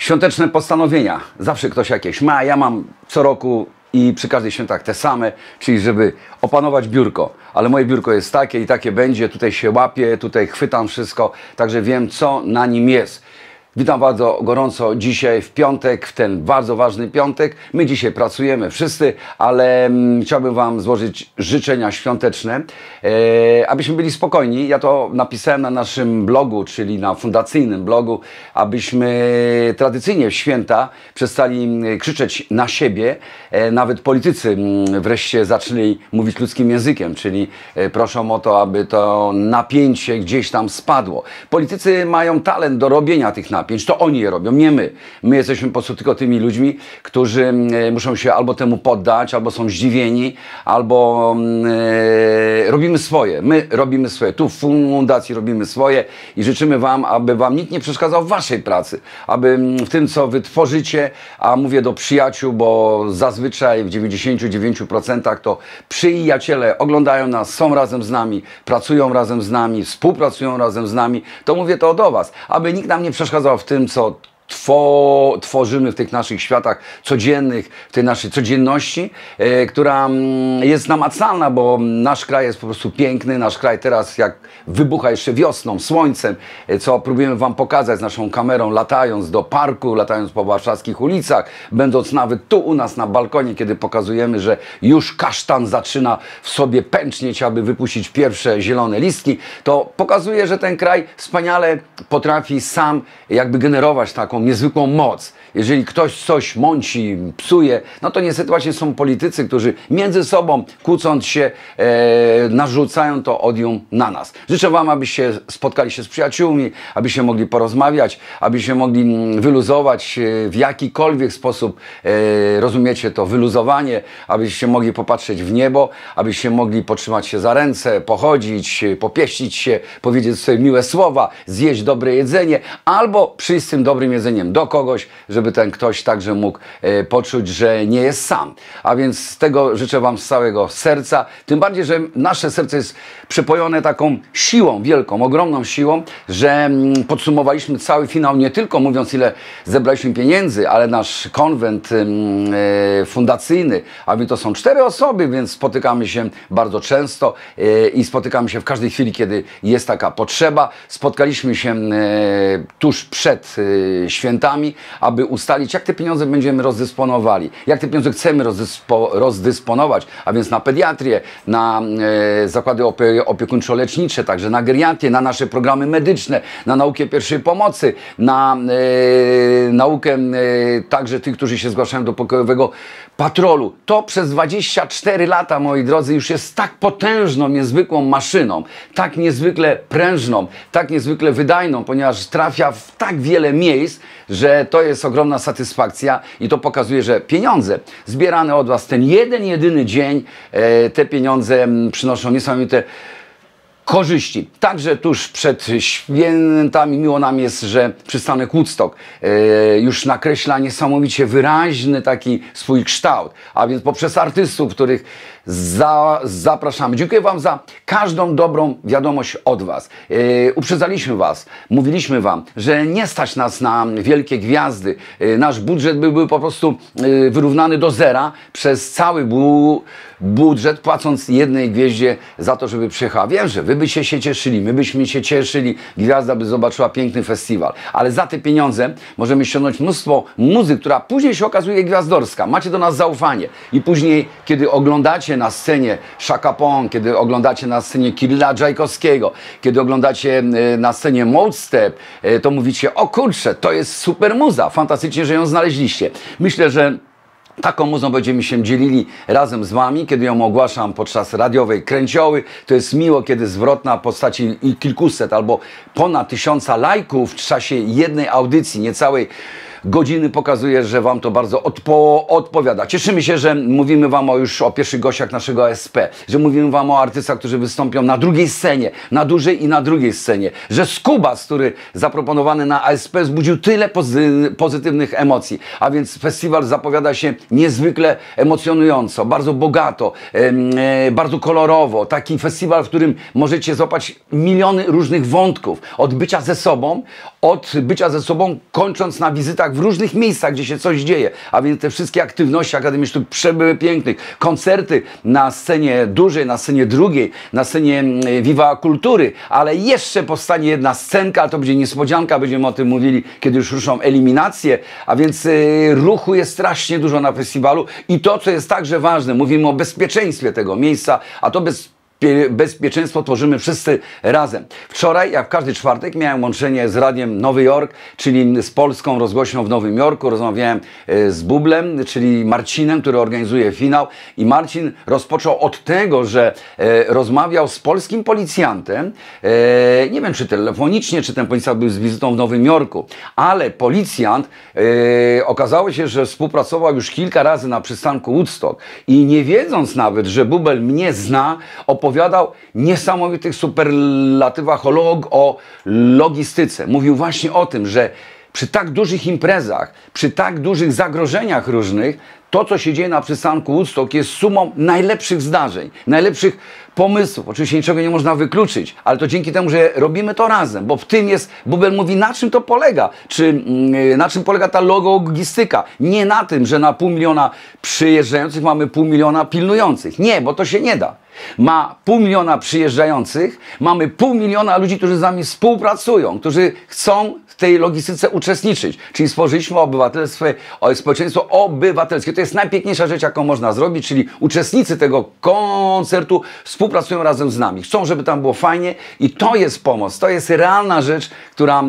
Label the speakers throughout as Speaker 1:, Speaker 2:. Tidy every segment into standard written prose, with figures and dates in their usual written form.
Speaker 1: Świąteczne postanowienia. Zawsze ktoś jakieś ma. Ja mam co roku i przy każdych świętach te same, czyli żeby opanować biurko. Ale moje biurko jest takie i takie będzie. Tutaj się łapię, tutaj chwytam wszystko, także wiem, co na nim jest. Witam bardzo gorąco dzisiaj w piątek, w ten bardzo ważny piątek. My dzisiaj pracujemy wszyscy, ale chciałbym Wam złożyć życzenia świąteczne, abyśmy byli spokojni. Ja to napisałem na naszym blogu, czyli na fundacyjnym blogu, abyśmy tradycyjnie w święta przestali krzyczeć na siebie. Nawet politycy wreszcie zaczęli mówić ludzkim językiem, czyli proszą o to, aby to napięcie gdzieś tam spadło. Politycy mają talent do robienia tych napięć. To oni je robią, nie my. My jesteśmy po prostu tylko tymi ludźmi, którzy muszą się albo temu poddać, albo są zdziwieni, albo robimy swoje. My robimy swoje. Tu w fundacji robimy swoje i życzymy Wam, aby Wam nikt nie przeszkadzał w Waszej pracy. Aby w tym, co Wy tworzycie, a mówię do przyjaciół, bo zazwyczaj w 99% to przyjaciele oglądają nas, są razem z nami, pracują razem z nami, współpracują razem z nami, to mówię to do Was. Aby nikt nam nie przeszkadzał w tym, co tworzymy w tych naszych światach codziennych, w tej naszej codzienności, która jest namacalna, bo nasz kraj jest po prostu piękny, nasz kraj teraz jak wybucha jeszcze wiosną, słońcem, co próbujemy Wam pokazać z naszą kamerą, latając do parku, latając po warszawskich ulicach, będąc nawet tu u nas na balkonie, kiedy pokazujemy, że już kasztan zaczyna w sobie pęcznieć, aby wypuścić pierwsze zielone listki, to pokazuje, że ten kraj wspaniale potrafi sam jakby generować taką niezwykłą moc. Jeżeli ktoś coś mąci, psuje, no to niestety właśnie są politycy, którzy między sobą, kłócąc się, narzucają to odium na nas. Życzę Wam, abyście spotkali się z przyjaciółmi, abyście mogli porozmawiać, abyście mogli wyluzować w jakikolwiek sposób, rozumiecie to, wyluzowanie, abyście mogli popatrzeć w niebo, abyście mogli potrzymać się za ręce, pochodzić, popieścić się, powiedzieć sobie miłe słowa, zjeść dobre jedzenie, albo przyjść z tym dobrym jedzeniem do kogoś, żeby ten ktoś także mógł poczuć, że nie jest sam. A więc z tego życzę Wam z całego serca. Tym bardziej, że nasze serce jest przepojone taką siłą wielką, ogromną siłą, że podsumowaliśmy cały finał nie tylko mówiąc, ile zebraliśmy pieniędzy, ale nasz konwent fundacyjny, a więc to są 4 osoby, więc spotykamy się bardzo często i spotykamy się w każdej chwili, kiedy jest taka potrzeba. Spotkaliśmy się tuż przed świętami, aby ustalić, jak te pieniądze będziemy rozdysponowali, jak te pieniądze chcemy rozdysponować, a więc na pediatrię, na zakłady opiekuńczo-lecznicze, także na geriatrię, na nasze programy medyczne, na naukę pierwszej pomocy, na naukę także tych, którzy się zgłaszają do pokojowego patrolu. To przez 24 lata, moi drodzy, już jest tak potężną, niezwykłą maszyną, tak niezwykle prężną, tak niezwykle wydajną, ponieważ trafia w tak wiele miejsc, że to jest ogromna satysfakcja i to pokazuje, że pieniądze zbierane od Was ten jeden, jedyny dzień, te pieniądze przynoszą niesamowite korzyści. Także tuż przed świętami miło nam jest, że przystanek Woodstock już nakreśla niesamowicie wyraźny taki swój kształt, a więc poprzez artystów, których zapraszamy. Dziękuję Wam za każdą dobrą wiadomość od Was. Uprzedzaliśmy Was, mówiliśmy Wam, że nie stać nas na wielkie gwiazdy. Nasz budżet byłby po prostu wyrównany do zera przez cały budżet, płacąc jednej gwieździe za to, żeby przyjechała. Wiem, że Wy byście się cieszyli, my byśmy się cieszyli, gwiazda by zobaczyła piękny festiwal, ale za te pieniądze możemy ściągnąć mnóstwo muzyki, która później się okazuje gwiazdorska. Macie do nas zaufanie i później, kiedy oglądacie na scenie Chaka Khan, kiedy oglądacie na scenie Kiryla Dżajkowskiego, kiedy oglądacie na scenie Mode Step, to mówicie, o kurczę, to jest super muza, fantastycznie, że ją znaleźliście. Myślę, że taką muzą będziemy się dzielili razem z Wami, kiedy ją ogłaszam podczas radiowej kręcioły. To jest miło, kiedy zwrotna w postaci kilkuset albo ponad 1000 lajków w czasie jednej audycji, niecałej godziny pokazuje, że Wam to bardzo odpowiada. Cieszymy się, że mówimy Wam już o pierwszych gościach naszego ASP, że mówimy Wam o artystach, którzy wystąpią na drugiej scenie, na dużej i na drugiej scenie, że Skubas, który zaproponowany na ASP, wzbudził tyle pozytywnych emocji, a więc festiwal zapowiada się niezwykle emocjonująco, bardzo bogato, bardzo kolorowo. Taki festiwal, w którym możecie złapać miliony różnych wątków, od bycia ze sobą, od bycia ze sobą, kończąc na wizytach w różnych miejscach, gdzie się coś dzieje. A więc te wszystkie aktywności Akademii Sztuk przebyły pięknych. Koncerty na scenie dużej, na scenie drugiej, na scenie Viva Kultury, ale jeszcze powstanie jedna scenka, to będzie niespodzianka, będziemy o tym mówili, kiedy już ruszą eliminacje, a więc ruchu jest strasznie dużo na festiwalu i to, co jest także ważne, mówimy o bezpieczeństwie tego miejsca, a to bezpieczeństwo tworzymy wszyscy razem. Wczoraj, jak w każdy czwartek, miałem łączenie z Radiem Nowy Jork, czyli z polską rozgłośnią w Nowym Jorku. Rozmawiałem z Bublem, czyli Marcinem, który organizuje finał. I Marcin rozpoczął od tego, że rozmawiał z polskim policjantem. Nie wiem, czy telefonicznie, czy ten policjant był z wizytą w Nowym Jorku, ale policjant okazało się, że współpracował już kilka razy na przystanku Woodstock i nie wiedząc nawet, że Bubel mnie zna, opowiadał niesamowitych superlatywach o logistyce. Mówił właśnie o tym, że przy tak dużych imprezach, przy tak dużych zagrożeniach różnych, to, co się dzieje na przystanku Woodstock, jest sumą najlepszych zdarzeń, najlepszych pomysłów. Oczywiście niczego nie można wykluczyć, ale to dzięki temu, że robimy to razem, bo w tym jest, Bubel mówi, na czym to polega, czy na czym polega ta logistyka. Nie na tym, że na 500 000 przyjeżdżających mamy 500 000 pilnujących. Nie, bo to się nie da. Ma 500 000 przyjeżdżających, mamy 500 000 ludzi, którzy z nami współpracują, którzy chcą w tej logistyce uczestniczyć. Czyli stworzyliśmy społeczeństwo obywatelskie. To jest najpiękniejsza rzecz, jaką można zrobić, czyli uczestnicy tego koncertu współpracują razem z nami. Chcą, żeby tam było fajnie i to jest pomoc. To jest realna rzecz, która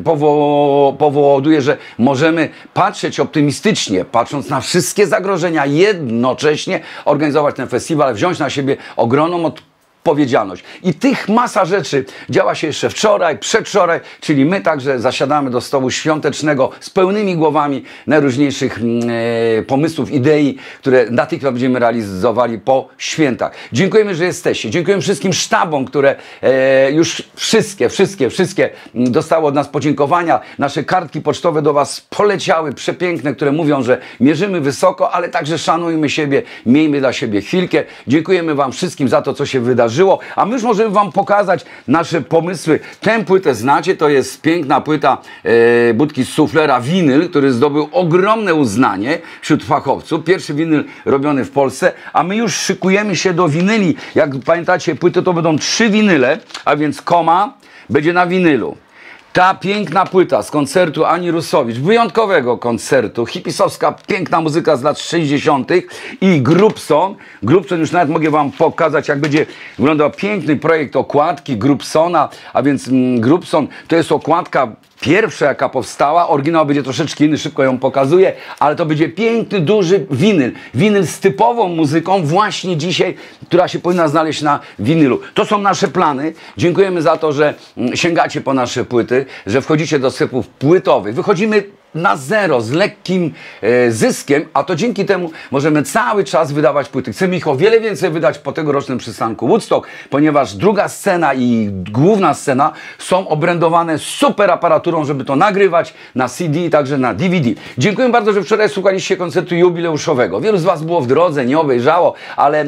Speaker 1: powoduje, że możemy patrzeć optymistycznie, patrząc na wszystkie zagrożenia, jednocześnie organizować ten festiwal, wziąć na siebie ogromną odpowiedzialność. I tych masa rzeczy działa się jeszcze wczoraj, przedwczoraj, czyli my także zasiadamy do stołu świątecznego z pełnymi głowami najróżniejszych pomysłów, idei, które natychmiast będziemy realizowali po świętach. Dziękujemy, że jesteście. Dziękujemy wszystkim sztabom, które już wszystkie dostały od nas podziękowania. Nasze kartki pocztowe do Was poleciały, przepiękne, które mówią, że mierzymy wysoko, ale także szanujmy siebie, miejmy dla siebie chwilkę. Dziękujemy Wam wszystkim za to, co się wydarzyło. A my już możemy Wam pokazać nasze pomysły. Tę płytę znacie, to jest piękna płyta Budki z Suflera, winyl, który zdobył ogromne uznanie wśród fachowców. Pierwszy winyl robiony w Polsce, a my już szykujemy się do winyli. Jak pamiętacie, płyty to będą 3 winyle, a więc Koma będzie na winylu. Ta piękna płyta z koncertu Ani Rusowicz, wyjątkowego koncertu, hipisowska, piękna muzyka z lat 60. i Grubson. Grubson, już nawet mogę Wam pokazać, jak będzie wyglądał piękny projekt okładki Grubsona, a więc Grubson to jest okładka pierwsza, jaka powstała. Oryginał będzie troszeczkę inny, szybko ją pokazuję, ale to będzie piękny, duży winyl. Winyl z typową muzyką właśnie dzisiaj, która się powinna znaleźć na winylu. To są nasze plany. Dziękujemy za to, że sięgacie po nasze płyty, że wchodzicie do sklepów płytowych. Wychodzimy na zero, z lekkim zyskiem, a to dzięki temu możemy cały czas wydawać płyty. Chcemy ich o wiele więcej wydać po tegorocznym przystanku Woodstock, ponieważ druga scena i główna scena są obrędowane super aparaturą, żeby to nagrywać na CD i także na DVD. Dziękuję bardzo, że wczoraj słuchaliście koncertu jubileuszowego. Wielu z Was było w drodze, nie obejrzało, ale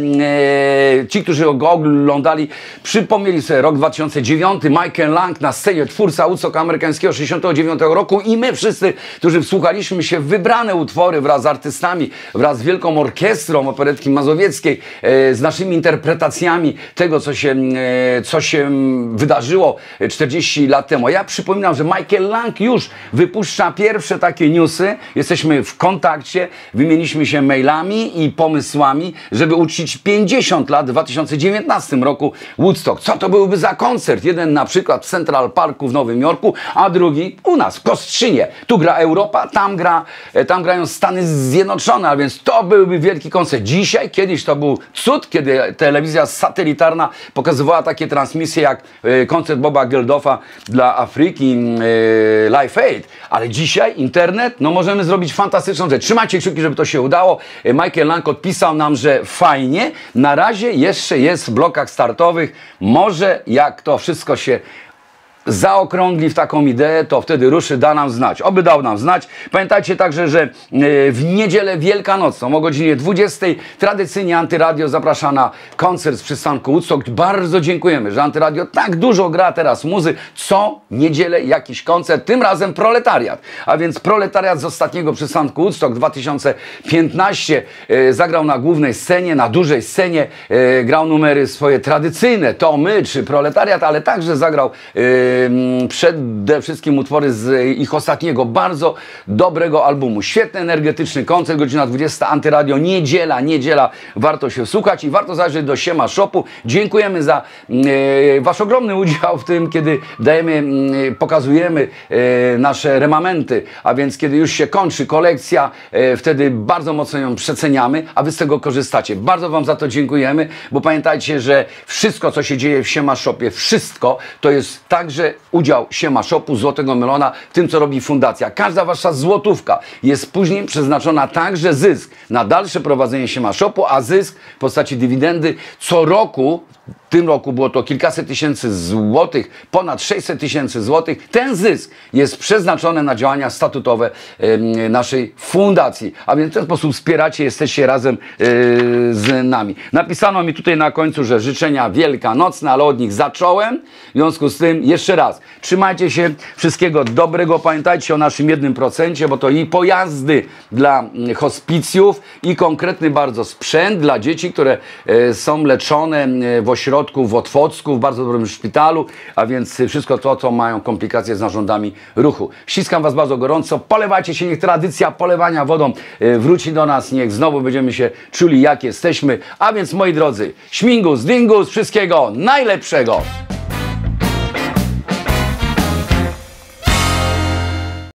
Speaker 1: ci, którzy go oglądali, przypomnieli sobie rok 2009, Michael Lang na scenie, twórca Woodstocka amerykańskiego 69 roku i my wszyscy, którzy wsłuchaliśmy się w wybrane utwory wraz z artystami, wraz z Wielką Orkiestrą Operetki Mazowieckiej, z naszymi interpretacjami tego, co się wydarzyło 40 lat temu. Ja przypominam, że Michael Lang już wypuszcza pierwsze takie newsy. Jesteśmy w kontakcie, wymieniliśmy się mailami i pomysłami, żeby uczcić 50 lat w 2019 roku Woodstock. Co to byłby za koncert? Jeden na przykład w Central Parku w Nowym Jorku, a drugi u nas, w Kostrzynie. Tu gra Europa, tam grają Stany Zjednoczone, a więc to byłby wielki koncert. Dzisiaj, kiedyś to był cud, kiedy telewizja satelitarna pokazywała takie transmisje jak koncert Boba Geldoffa dla Afryki, Live Aid, ale dzisiaj internet, no możemy zrobić fantastyczną rzecz. Trzymajcie kciuki, żeby to się udało. Michael Lang odpisał nam, że fajnie, na razie jeszcze jest w blokach startowych. Może jak to wszystko się zaokrągli w taką ideę, to wtedy ruszy, da nam znać. Oby dał nam znać. Pamiętajcie także, że w niedzielę wielkanocną o godzinie 20 tradycyjnie Antyradio zaprasza na koncert z przystanku Woodstock. Bardzo dziękujemy, że Antyradio tak dużo gra teraz muzy. Co niedzielę jakiś koncert, tym razem Proletariat. A więc Proletariat z ostatniego przystanku Woodstock 2015 zagrał na głównej scenie, na dużej scenie, grał numery swoje tradycyjne, To My czy Proletariat, ale także zagrał przede wszystkim utwory z ich ostatniego, bardzo dobrego albumu. Świetny, energetyczny koncert, godzina 20, Antyradio, niedziela, warto się słuchać i warto zajrzeć do Siema Shopu. Dziękujemy za wasz ogromny udział w tym, kiedy dajemy, pokazujemy nasze remamenty, a więc kiedy już się kończy kolekcja, wtedy bardzo mocno ją przeceniamy, a wy z tego korzystacie. Bardzo wam za to dziękujemy, bo pamiętajcie, że wszystko, co się dzieje w Siema Shopie, wszystko to jest także udział Siema Shopu, Złotego Melona, w tym, co robi fundacja. Każda wasza złotówka jest później przeznaczona także zysk na dalsze prowadzenie Siema Shopu, a zysk w postaci dywidendy co roku, w tym roku było to kilkaset tysięcy złotych, ponad 600 tysięcy złotych. Ten zysk jest przeznaczony na działania statutowe naszej fundacji. A więc w ten sposób wspieracie, jesteście razem z nami. Napisano mi tutaj na końcu, że życzenia wielkanocne, ale od nich zacząłem. W związku z tym jeszcze raz, trzymajcie się, wszystkiego dobrego. Pamiętajcie o naszym 1%, bo to i pojazdy dla hospicjów, i konkretny bardzo sprzęt dla dzieci, które są leczone w ośrodku w Otwocku, w bardzo dobrym szpitalu, a więc wszystko to, co mają komplikacje z narządami ruchu. Ściskam was bardzo gorąco, polewajcie się, niech tradycja polewania wodą wróci do nas, niech znowu będziemy się czuli, jak jesteśmy. A więc, moi drodzy, śmigus, dingus, wszystkiego najlepszego!